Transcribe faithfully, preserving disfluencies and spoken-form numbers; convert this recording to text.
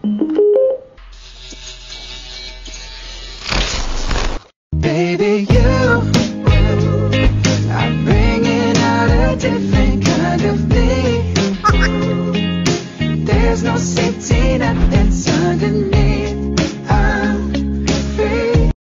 Baby, you are bringing out a different kind of me. There's no safety net that's underneath.